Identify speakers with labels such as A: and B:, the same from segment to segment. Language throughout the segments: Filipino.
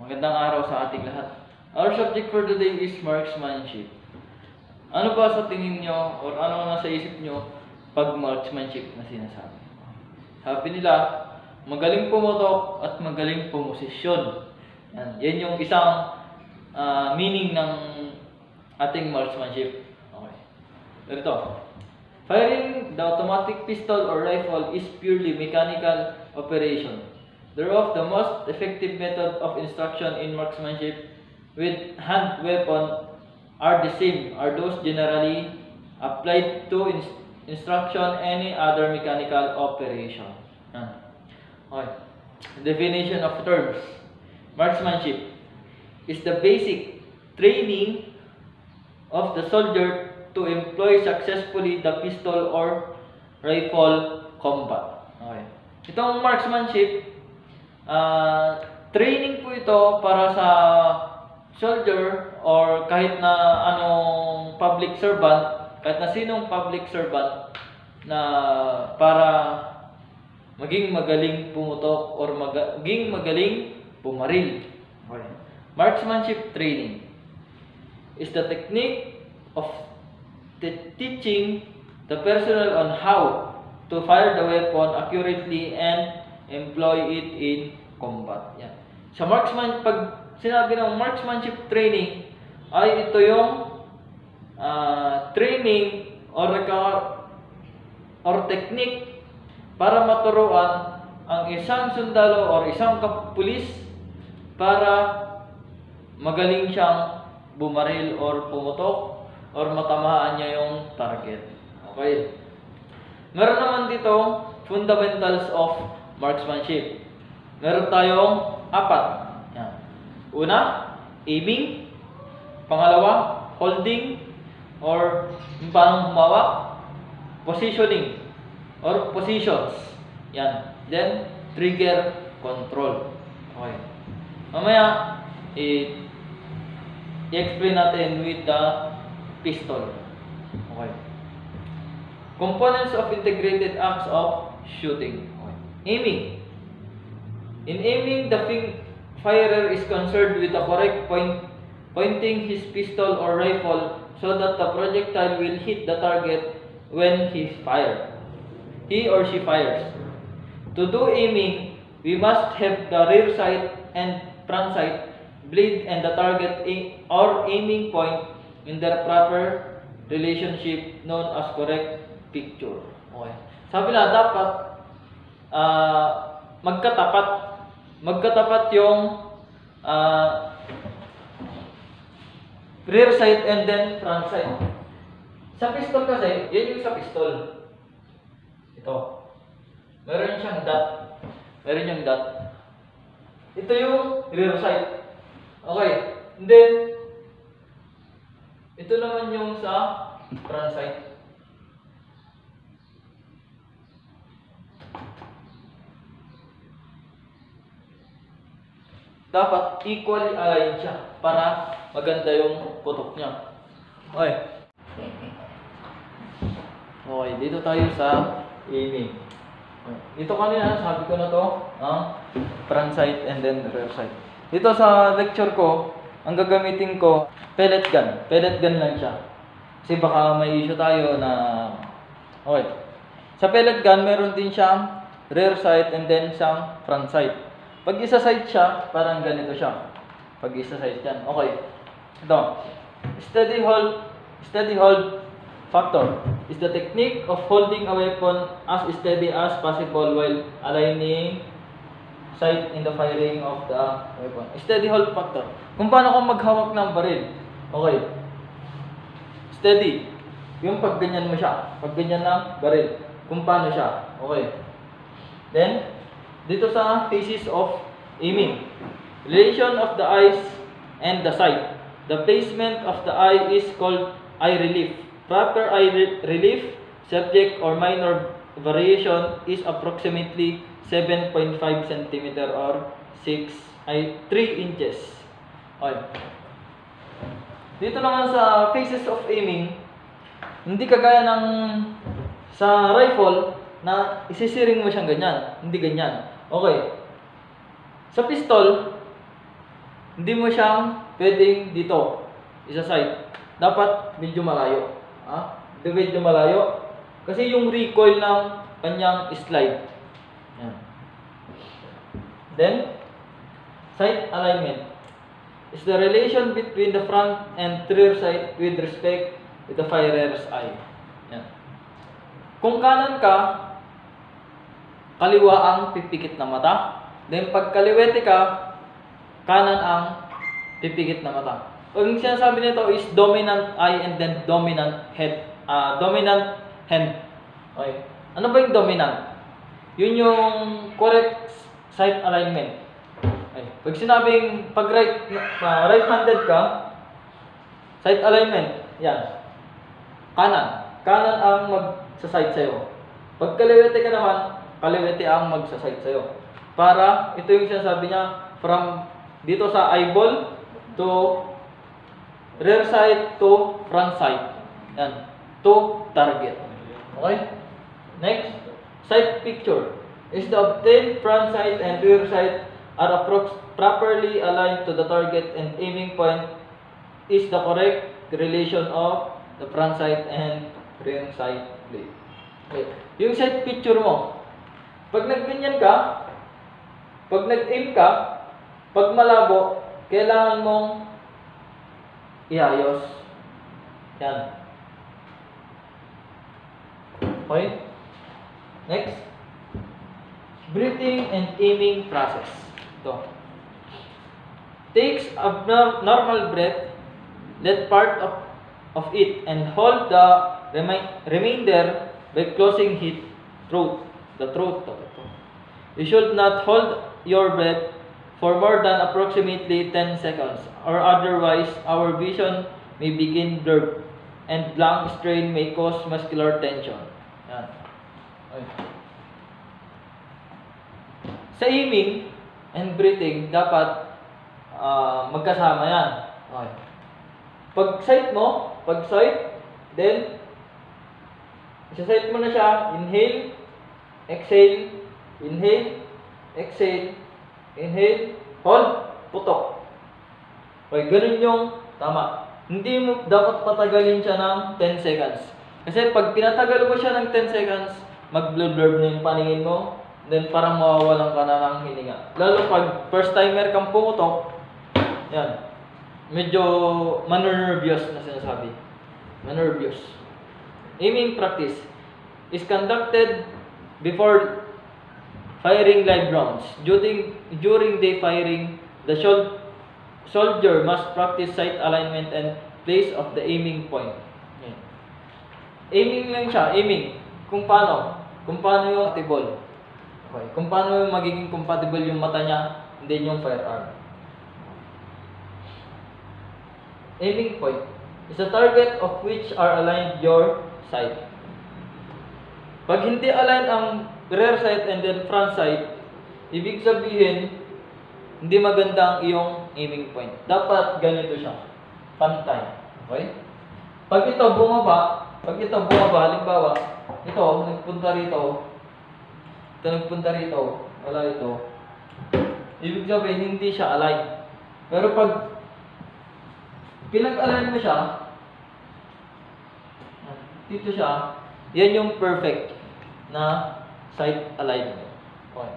A: Magandang araw sa ating lahat. Our subject for today is marksmanship. Ano ba sa tingin nyo or ano nasa isip nyo pag marksmanship na sinasabi? Sabi nila, magaling pumotok at magaling pumosisyon. Yan yung isang meaning ng ating marksmanship. Okay. Ganito. Firing the automatic pistol or rifle is purely mechanical operation. Thereof, the most effective method of instruction in marksmanship with hand weapon are the same, are those generally applied to instruction any other mechanical operation. Okay. Definition of terms. Marksmanship is the basic training of the soldier to employ successfully the pistol or rifle combat. Okay. Itong marksmanship, training po ito para sa soldier or kahit na anong public servant, kahit na sinong public servant na para maging magaling pumutok or maging magaling pumaril. Okay. Marksmanship training is the technique of teaching the personnel on how to fire the weapon accurately and employ it in combat. Yan. Sa pag sinabi ng marksmanship training, ay ito yung training or technique para maturuan ang isang sundalo or isang kapulis para magaling siyang bumaril or pumutok or matamaan niya yung target. Okay. Meron naman dito fundamentals of marksmanship. Meron tayong 4. Yan. Una, aiming. Pangalawa, holding or paano humawak. Positioning or positions. Yan. Then, trigger control. Okay. Mamaya, i-explain natin with the pistol. Okay. Components of integrated acts of shooting. Okay. Aiming. In aiming, the firer is concerned with the correct pointing his pistol or rifle so that the projectile will hit the target when he or she fires. To do aiming, we must have the rear sight and front sight, blade, and the target or aiming point in their proper relationship known as correct picture. Okay. Sabi na dapat magkatapat yung rear sight and then front sight. Sa pistol kasi, yan yung sa pistol. Ito. Meron siyang dot. Meron yung dot. Ito yung rear sight. Okay. And then, ito naman yung sa front sight. Dapat equally aligned siya para maganda yung putok niya. Okay. Okay, dito tayo sa aiming. Okay. Dito kanina, sabi ko na to, front sight and then rear sight. Dito sa lecture ko, ang gagamitin ko, pellet gun. Pellet gun lang siya. Kasi baka may issue tayo na... Okay. Sa pellet gun, meron din siyang rear sight and then siyang front sight. Pag isa sight siya, parang ganito siya. Pag isa sight yan. Okay. Ito. Steady hold factor is the technique of holding a weapon as steady as possible while aligning sight in the firing of the weapon. Steady hold factor. Kung paano ko maghawak ng baril. Okay. Steady. Yung pag ganyan mo siya. Pag ganyan ng baril. Kung paano siya. Okay. Then, dito sa phases of aiming. Relation of the eyes and the sight. The placement of the eye is called eye relief. Proper eye relief, subject or minor variation is approximately 7.5 cm or 3 inches. Okay. Dito naman sa phases of aiming, hindi kagaya ng sa rifle na isisiring mo siyang ganyan. Hindi ganyan. Okay. Sa pistol, hindi mo siyang pwedeng dito, isa-side. Dapat medyo malayo. Medyo malayo. Kasi yung recoil ng kanyang slide. Yan. Then, sight alignment is the relation between the front and rear sight with respect to the firer's eye. Yan. Kung kanan ka, kaliwa ang pipikit na mata. Then pag kaliwete ka, kanan ang pipikit na mata. Ang sinasabi nito is dominant eye and then dominant head. Dominant hand. Okay. Ano ba yung dominant? Yun yung correct sight alignment. Okay. Pag sinabing pag right-handed ka, sight alignment, yan. Kanan. Kanan ang magsa-sight sa'yo. Pag kaliwete ka naman, kaliwete ang magsa-sight sa'yo. Para, ito yung sinasabi niya, from dito sa eyeball to rear sight to front sight. Yan. To target. Okay? Next, sight picture is the obtained front sight and rear sight are properly aligned to the target and aiming point is the correct relation of the front sight and rear sight blade. Okay. Yung sight picture mo, pag nagganyan ka, pag nag-aim ka, pag malabo, kailangan mong iayos. Yan. Okay? Next. Breathing and aiming process. Ito. Takes a normal breath, let part of it, and hold the remainder by closing the throat. You should not hold your breath for more than approximately 10 seconds, or otherwise our vision may begin blurred and lung strain may cause muscular tension. Yan. Okay. Sa aiming and breathing, dapat magkasama yan. Okay. Pag sight, then isa-sight mo na siya, inhale, exhale, inhale, exhale, inhale, hold, putok. Okay, ganun yung tama. Hindi mo dapat patagalin siya ng 10 seconds. Kasi pag pinatagal mo siya ng 10 seconds, mag-blurb na yung paningin mo, then parang mawawalan ka na ng hininga. Lalo pag first timer kang pumutok, yan, medyo manervyos na sinasabi. Manervyos. Aiming practice is conducted before firing live rounds. During the firing, the soldier must practice sight alignment and place of the aiming point. Okay. Aiming lang siya, aiming. Kung paano yung compatible. Okay. Kung paano yung magiging compatible yung mata niya, hindi yung firearm. Aiming point is the target of which are aligned your sight. Pag hindi align ang rear sight and then front sight, ibig sabihin, hindi maganda ang iyong aiming point. Dapat ganito siya. Pantay. Okay? Pag ito bumaba, halimbawa, ito, nagpunta rito, wala ito. Ibig sabihin, hindi siya align. Pero pag pinag-align mo siya, dito siya, yan yung perfect na sight alignment. Okay.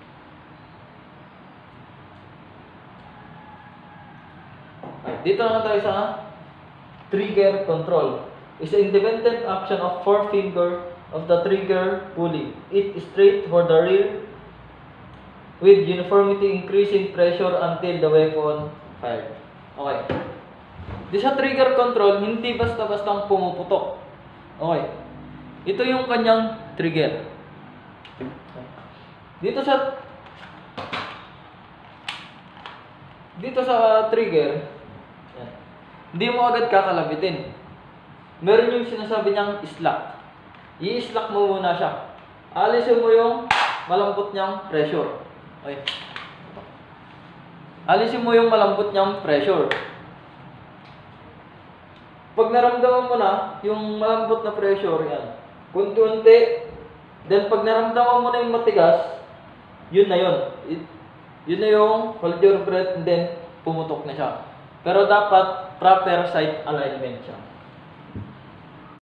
A: Dito naman tayo sa trigger control. It's an independent action of forefinger of the trigger pulley. It is straight for the rear with uniformity increasing pressure until the weapon fired. Okay. Di sa trigger control, hindi basta-bastang pumuputok. Okay. Ito yung kanyang trigger. Dito sa trigger, yan, hindi mo agad kakalabitin. Meron yung sinasabi niyang slack. I-slack mo muna siya. Alisin mo yung malambot niyang pressure. Okay. Alisin mo yung malambot niyang pressure. Pag naramdaman mo na yung malambot na pressure, yan, kunti-unti, then pag naramdaman mo na yung matigas, yun na yun. Yun na yung hold your breath and then pumutok na siya. Pero dapat proper sight alignment siya.